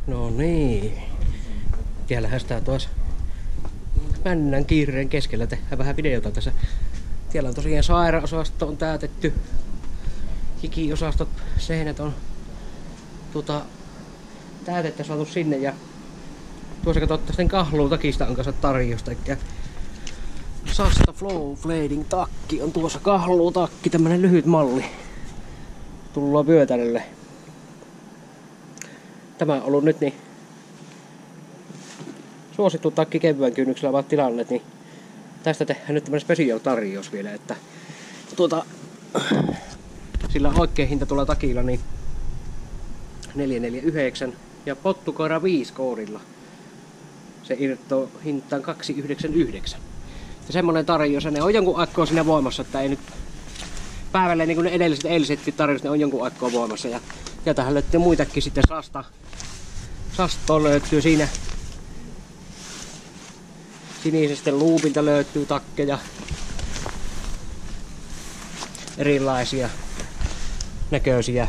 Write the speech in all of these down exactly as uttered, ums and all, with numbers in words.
No niin. Tiellähän sitä tuossa männän kiireen keskellä tehdään vähän videota tässä. Siellä on tosiaan sairaanosasto on täytetty. Hikiosastot, seinät on tuota, täytettä saatu sinne ja tuossa katsotaan sitten kahluun takista on kanssa tarjosta. Eli Sasta Flow Flading takki on tuossa kahluun takki, tämmönen lyhyt malli. Tullaan vyötärölle. Tämä on ollut nyt niin suosittu takki kevyen kynnyksellä ovat tilanneet, niin tästä tehdään nyt tämmönen special tarjous vielä, että tuota sillä oikein hinta tuolla takilla niin neljä neljä yhdeksän ja pottukoira viisi koodilla se irtoo hintaan kaksi yhdeksän yhdeksän. Ja semmonen tarjous, ne on jonkun aikaa siinä voimassa, että ei nyt päivälle niin kuin ne edelliset eilisetkin tarjous, ne on jonkun aikaa voimassa. Ja, ja tähän löytyy muitakin sitten Sasta. Sastoon löytyy siinä. Sinisestä luupilta löytyy takkeja. Erilaisia näköisiä.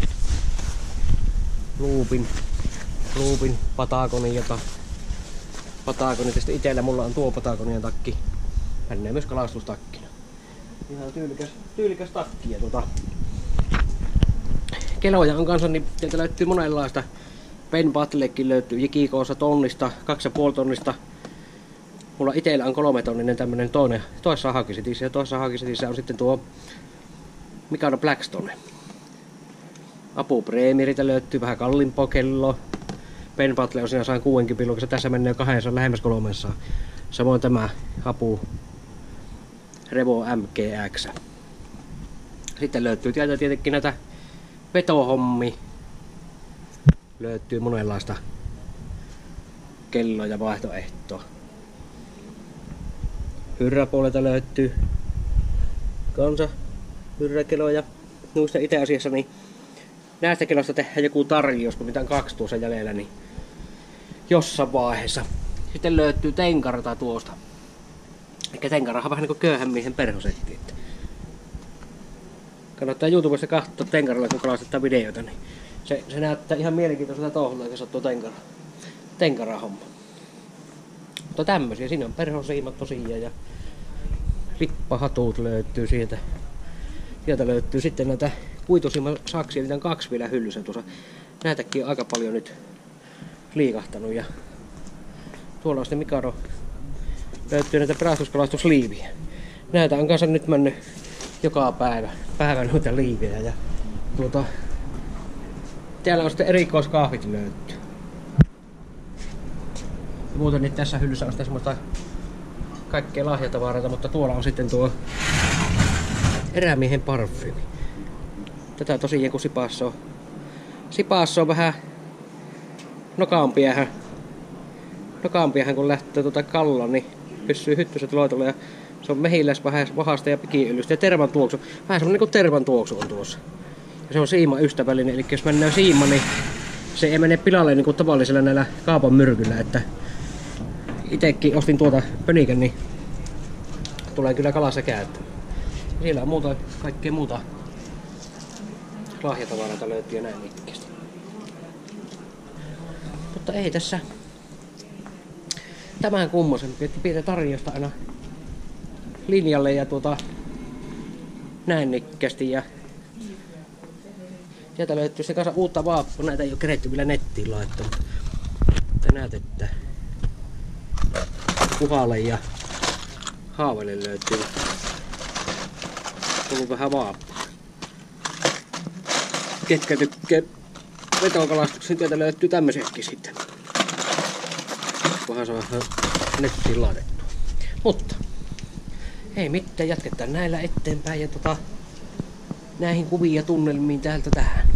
Luupin, luupin Patagonin, jota Patagoni, tästä itellä mulla on tuo Patagonien takki. Menee myös kalastustakkina. Ihan tyylikäs, tyylikäs takki. Ja tuota, keloja on kanssa, niin sieltä löytyy monenlaista. Pen Battlekin löytyy Jikikoossa tonnista, kaksi ja puoli tonnista. Mulla itellä on kolme tonninen tämmönen toinen, toisessa hakisetissä ja toisessa hakisetissä on sitten tuo Mikado Blackstone. Apu Premieritä löytyy vähän kalliimpaa kelloa. Pen Battle on siinä saan kuusikymmentä pilukassa, tässä menee kahdessa lähemmäs kolmessa. Samoin tämä Apu Revo M G X. Sitten löytyy tietenkin näitä vetohommi. Löytyy monenlaista kelloa ja vaihtoehtoa. Hyrräpuolelta löytyy kansa hyrräkeloja. Noista itse asiassa niin näistä kelloista tehdään joku tarjous, kun mitä on kaksi tuossa jäljellä, niin jossain vaiheessa. Sitten löytyy tenkarata tuosta. Eli tenkarahan vähän niinku köyhän miehen perhosetti. Kannattaa YouTubesta katsoa tenkaralla, kun kalastetaan videoita, niin se, se näyttää ihan mielenkiintoiselta touhulta, kun sattuu tenkara, tenkara homma. Mutta tämmösiä, siinä on perhosiimat tosiaan ja rippahatut löytyy sieltä. Sieltä löytyy sitten näitä kuitusiiman saksia, niitä on kaksi vielä hyllyssä tuossa. Näitäkin on aika paljon nyt liikahtanut ja tuolla on sitten Mikado. Löytyy näitä pelastuskalastusliiviä. Näitä on kanssa nyt mennyt joka päivä, päivä noita liivejä ja tuota, täällä on sitten erikoiskahvit löytyy. Ja muuten niin tässä hyllyssä on sitten semmoista kaikkea lahjatavaraa, mutta tuolla on sitten tuo erämiehen parfyymi. Tätä tosiaan kun Sipassa on, Sipassa on vähän nokaampiahan, nokaampiahan kun lähtee tuota kalla, niin pysyy hyttyset loitolla ja se on mehiläis vähän vahasta ja pikiöljystä ja tervan tuoksu. Vähän semmonen niinku tervan tuoksu on tuossa. Ja se on siima ystävällinen, eli jos mennään siima, niin se ei mene pilalle niinku tavallisella näillä kaupan myrkyllä, että itekin ostin tuota pönikän, niin tulee kyllä kalassa käyttää. Siellä on muuta, kaikkea muuta lahjatavaraa löytyy ja näin ikkeästi. Mutta ei tässä tämän kummosen. Pidetään tarjosta aina linjalle ja tuota näin ikkeästi. Ja sieltä löytyy se kanssa uutta vaappua. Näitä ei ole keretty vielä nettiin laittaa. Mutta näet, että Kuhalle ja Haavelle löytyy tullut vähän vaappua. Ketkä tykkää vetokalastuksen, sieltä löytyy tämmöisiäkin sitten. Kunhan saa nettiin laitettua. Mutta ei mitään, jatketaan näillä eteenpäin ja tota, näihin kuviin ja tunnelmiin täältä tähän.